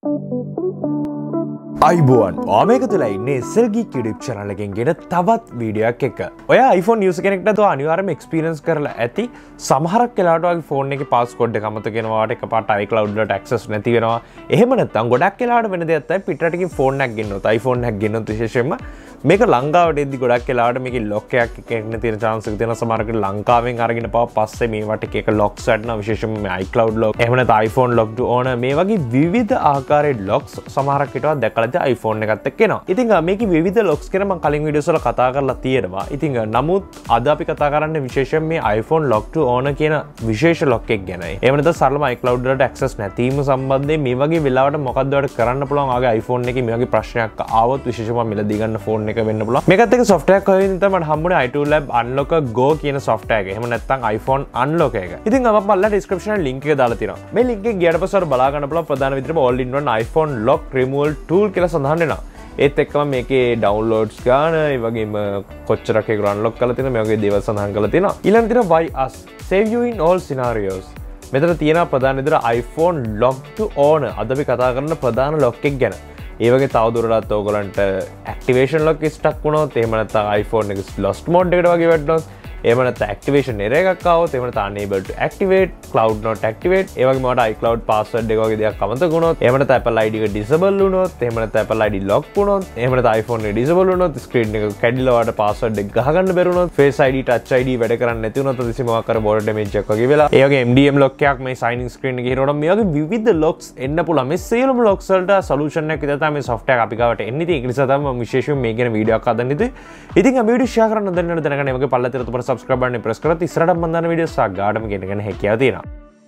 iPhone මේක තුල ඉන්නේ SL Geek YouTube channel එකෙන් ගෙන තවත් වීඩියෝ එකක්. ඔය iPhone user කෙනෙක්ට તો අනිවාර්යයෙන්ම experience කරලා ඇති. සමහරක් වෙලාවට වගේ phone එකේ passcode එක අමතක වෙනවා, එකපාරට iCloud වලට access නැති වෙනවා. එහෙම නැත්නම් ගොඩක් වෙලාවට වෙන දෙයක් තමයි පිටරටකින් phone එකක් ගෙන්නනොත් iPhone එකක් ගෙන්නනොත් විශේෂයෙන්ම මේක ලංකාවට එද්දි ගොඩක් වෙලාවට මේකේ lock එකක් එන්න තියෙන chance එක තියෙනවා. සමහරකට ලංකාවෙන් අරගෙන පස්සේ මේවට එක locks වටනවා, විශේෂයෙන්ම මේ iCloud lock, එහෙම නැත්නම් iPhone lock to on මේ වගේ විවිධ ආකාරයේ locks සමහරක් හිටවත් දැකලා iPhone එකත් එක්ක එනවා. ඉතින් මේකේ විවිධ locks ගැන මම කලින් වීඩියෝස් වල කතා කරලා තියෙනවා. ඉතින් නමුත් අද අපි කතා කරන්නේ විශේෂයෙන් මේ iPhone lock to on කියන විශේෂ lock එක ගැනයි. එහෙම නැත්නම් සරලම iCloud වලට access නැතිවීම සම්බන්ධයෙන් මේ වගේ වෙලාවට මොකක්ද ඔයාලට කරන්න පුළුවන් ආගේ iPhone එකේ මේ වගේ ප්‍රශ්නයක් ආවොත් විශේෂයෙන්ම මිලදී ගන්න phone එක වෙන්න පුළුවන්. මේකත් එක්ක software එකක් හොයන තමයි මට හම්බුනේ iTool Lab Unlocker Go කියන software එක. එහෙම නැත්නම් iPhone unlock එක. ඉතින් මම පල්ලා description එකේ link එක දාලා තියෙනවා. මේ link එක ගියාට පස්සේ ඔයාලා බලා ගන්න පුළුවන් ප්‍රධාන විදිහටම all in one iPhone lock removal tool කියලා සඳහන් වෙනවා. ඒත් එක්කම මේකේ ඩවුන්ලෝඩ්ස් ගන්න, ඒ වගේම කොච්චරක් ඒක අන්ලොක් කරලා තියෙනවද මේ වගේ දේවල් සඳහන් කරලා තියෙනවා. ඊළඟට තියෙනවා why us save you in all scenarios. මෙතන තියෙනවා ප්‍රධාන විදිහට iPhone lock to on. අද අපි කතා කරන ප්‍රධාන lock එක ගැන. ඒ වගේ තවදුරටත් ඕගලන්ට activation lock stuck වුණොත්, එහෙම නැත්නම් iPhone එක lost mode එකට වගේ වැටුණොත්, එහෙම නැත්නම් activation error එකක් ආවොත්, එහෙම නැත්නම් unable to activate, cloud not activate, ඒ වගේම ඔයාලට iCloud password එක වගේ දෙයක් අමතක වුණොත්, එහෙම නැත්නම් Apple ID එක disable වුණොත්, එහෙම නැත්නම් Apple ID lock වුණොත්, එහෙම නැත්නම් iPhone එක disable වුණොත්, screen එක කැඩිලා ඔයාලට password එක ගහගන්න බැරි වුණොත්, Face ID, Touch ID වැඩ කරන්නේ නැති වුණොත්, අදිසි මොකක් කර border damage එකක් වගේ වෙලා, ඒ වගේ MDM lock එකක් මේ signing screen එකේ හිරවනවා, මේ වගේ විවිධ locks එන්න පුළුවන්. මේ සියලුම locks වලට solution එකක් විතර තමයි මේ software එක අපි ගාවට එන්නේ. ඉතින් ඒක නිසා තමයි මම විශේෂයෙන් මේ ගැන වීඩියෝ එකක් හදන්න ඉතින්. ඉතින් මේ වීඩියෝ share කරන්න දැනගන්න මේ වගේ පල්ලතර තුපර subscribe button එක press කරලා ඉස්සරහට මම දාන වීඩියෝස් ගාඩම ගෙනගෙන හැකියාව තියෙනවා.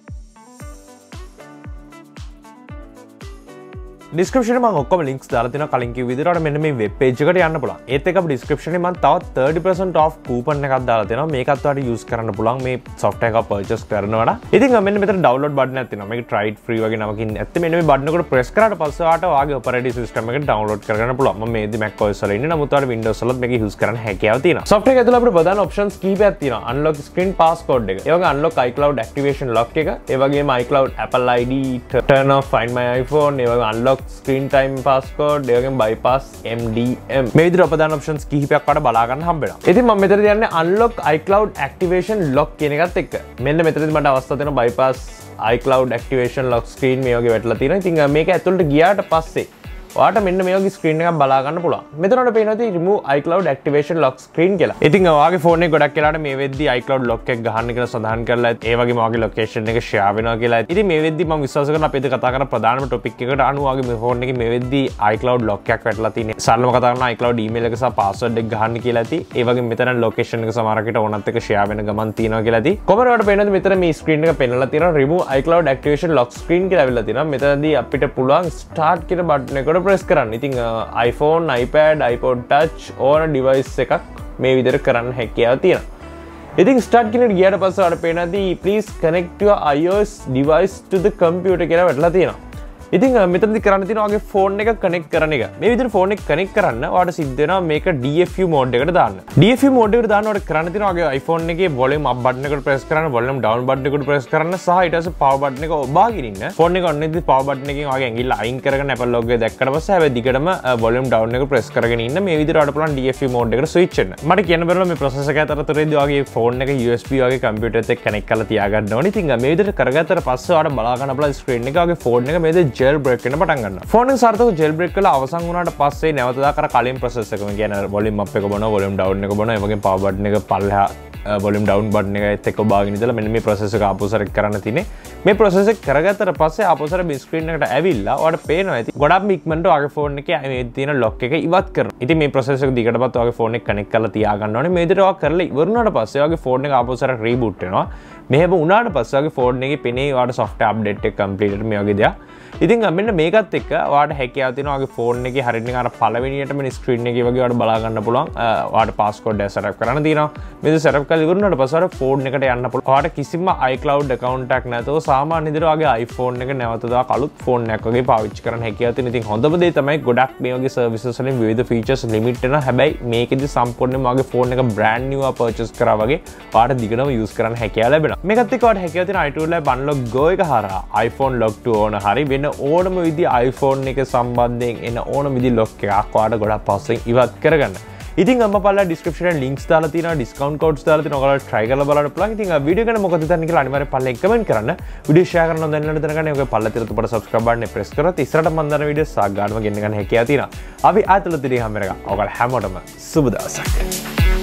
description එකේ මම ඔක්කොම links දාලා තියෙනවා. කලින් කිව්ව විදිහට ඔයාලට මෙන්න මේ web page එකට යන්න පුළුවන්. ඒත් එක්ක අපි description එකේ මම තවත් 30% off coupon එකක් දාලා තියෙනවා. මේකත් ඔයාලට use කරන්න පුළුවන් මේ software එක purchase කරනවට. ඉතින් මෙන්න මෙතන download button එකක් තියෙනවා. මේක try it free වගේ නමකින් ඇත්තේ මෙන්න මේ button එකට press කරාට පස්සේ ඔයාලට ඔයාගේ operating system එකට download කරගන්න පුළුවන්. මම මේදී Macos වල ඉන්නේ. නමුත් ඔයාලට Windows වලත් මේක use කරන්න හැකියාව තියෙනවා. software එක ඇතුළේ අපිට ප්‍රධාන options කීපයක් තියෙනවා. unlock screen passcode එක. ඒ වගේ unlock iCloud activation lock එක. ඒ වගේම iCloud Apple ID turn off find my iPhone. ඒ වගේ unlock screen time passcode, ඒ වගේම bypass MDM. මේ විදිහට ප්‍රධාන options කිහිපයක් වඩා බලා ගන්න හම්බ වෙනවා. ඉතින් මම මෙතන කියන්නේ unlock iCloud activation lock කියන එකත් එක්ක. මෙන්න මෙතනදී මට අවස්ථාව තියෙනවා bypass iCloud activation lock screen මේ වගේ වැටලා තියෙනවා. ඉතින් මේක ඇතුළට ගියාට පස්සේ ඔයාට මෙන්න මේ වගේ screen එකක් බලා ගන්න පුළුවන්. මෙතන ඔයාලට පේනවා තියෙන්නේ remove iCloud activation lock screen කියලා. ඉතින් ඔයාගේ phone එක ගොඩක් වෙලාවට මේ වෙද්දී iCloud lock එක ගහන්න කියලා සඳහන් කරලා ඒ වගේම ඔයාගේ location එක share වෙනවා කියලා. ඉතින් මේ වෙද්දී මම විශ්වාස කරනවා අපි කතා කරන ප්‍රධානම topic එකට අනුව ඔයාගේ මේ phone එකේ මේ වෙද්දී iCloud lock එකක් වැටලා තියෙන්නේ. සරලව කතා කරනවා iCloud email එක සහ password එක ගහන්න කියලා ඇති. ඒ වගේම මෙතන location එක සමහරකට ඕනත් එක share වෙන ගමන් තියෙනවා කියලා ඇති. කොහමද ඔයාලට පේනවද මෙතන මේ screen එක පෙන්නලා තියෙනවා remove iCloud activation lock screen කියලා ඇවිල්ලා තියෙනවා. මෙතනදී අපිට පුළුවන් start කියන button එකට press කරන්න. ඉතින් iPhone, iPad, iPod Touch ඕන device එකක් මේ විදිහට කරන්න හැකියාව තියෙනවා. ඉතින් start කෙනෙක් ගියාට පස්සේ ඔයාලට පේනදී please connect your iOS device to the computer කියලා වැටලා තියෙනවා. ඉතින් මෙතනදී කරන්න තියෙනවා ඔයාගේ phone එක connect කරන එක. මේ විදිහට phone එක connect කරන්න ඔයාලට සිද්ධ වෙනවා මේක DFU mode එකට දාන්න. DFU mode එකට දාන්න ඔයාලට කරන්න තියෙනවා ඔයාගේ iPhone එකේ volume up button එකට press කරන්න, volume down button එකට press කරන්න සහ ඊට පස්සේ power button එක ඔබාගෙන ඉන්න. phone එක on ඉද්දි power button එකෙන් ඔයාගේ ඇඟිල්ල අයින් කරගෙන Apple logo එක දැක්කට පස්සේ හැබැයි දිගටම volume down එක press කරගෙන ඉන්න. මේ විදිහට ඔයාලට පුළුවන් DFU mode එකට switch වෙන්න. මට කියන්න බැරිලා මේ process එක අතරතුරේදී ඔයාගේ phone එක USB වගේ computer එකත් එක්ක connect කරලා තියාගන්න ඕනේ. ඉතින් මේ විදිහට කරගත්තට පස්සේ ඔයාලට බලා ගන්න පුළුවන් screen එක ඔයාගේ phone එක මේ විදිහට jailbreak වෙන්න පටන් ගන්නවා. phone එක සාර්ථකව jailbreak කරලා අවසන් වුණාට පස්සේ නැවත දාකර කලින් process එකම කියන්නේ volume up එක බොනවා, volume down එක බොනවා, ඒ වගේම power button එක පල්ලෙහා volume down button එකත් එක්ක ඔබාගෙන ඉඳලා මෙන්න මේ process එක ආපස්සට කරන්න තියෙන්නේ. මේ process එක කරගත්තට පස්සේ ආපස්සට මේ screen එකට ඇවිල්ලා ඔයාලට පේනවා ඇති ගොඩක් ඉක්මනට ඔයාගේ phone එකේ මේ තියෙන lock එක ඉවත් කරනවා. ඉතින් මේ process එක දිගටපත් ඔයාගේ phone එක connect කරලා තියාගන්න ඕනේ. මේ විදිහට ඔයා කරලා ඉවරුණාට පස්සේ ඔයාගේ phone එක ආපස්සට reboot වෙනවා. මෙහෙම වුණාට පස්සේ ඔයාගේ phone එකේ පෙනේ ඔයාලට software update එක completed මේ වගේ දෙයක්. ඉතින් මෙන්න මේකත් එක්ක ඔයාලට හැකියාව තියෙනවා ඔයාගේ phone එකේ හරියට නිකන් අර පළවෙනියටම screen එකේ වගේ ඔයාලට බලා ගන්න පුළුවන්. ඔයාලට passcode එක setup කරන්න තියෙනවා. මේක setup කරලා ඉවරුණාට පස්සේ ඔයාලට phone එකට යන්න පුළුවන්. ඔයාලට කිසිම iCloud account එකක් නැතුව සාමාන්‍ය විදිහට ඔයාගේ iPhone එක නැවත දාලා අලුත් phone එකක් වගේ පාවිච්චි කරන්න හැකියාව තියෙන. ඉතින් හොඳම දේ තමයි ගොඩක් මේ වගේ services වලින් විවිධ features limit වෙනවා. හැබැයි මේකෙදි සම්පූර්ණයෙන්ම ඔයාගේ phone එක brand new purchase කරා වගේ ඔයාලට දිගටම use කරන්න හැකියාව ලැබෙනවා. මේකත් එක්ක ඔයාලට හැකියාව තියෙන iTool Lab Unlock Go එක හරහා iPhone lock to on හරි වෙන එන ඕනම විදි iPhone එක සම්බන්ධයෙන් එන ඕනම විදි ලොක් එකක් ඔයාලට ගොඩක් පස්සෙන් ඉවත් කරගන්න. ඉතින් අම්ම පල්ලා ඩිස්ක්‍රිප්ෂන් එකේ ලින්ක්ස් දාලා තියෙනවා ඩිස්කවුන්ට් කෝඩ්ස් දාලා තියෙනවා ඔයාලා try කරලා බලන්න පුළුවන්. ඉතින් ආ වීඩියෝ ගැන මොකද හිතන්නේ කියලා අනිවාර්යෙන් පල්ලෙන් කමෙන්ට් කරන්න. වීඩියෝ share කරන්න දැනගන්න දැනගන්න ඔයගේ පල්ලා තිරතු පොඩ subscribe බටන් එක press කරොත් ඉස්සරහට මම දාන වීඩියෝ සාග් ගන්නව ගෙන්න ගන්න හැකියාව තියෙනවා. අපි ආයතන තිරේ හැම එකක්. ඔයාලා හැමෝටම සුබ දවසක්.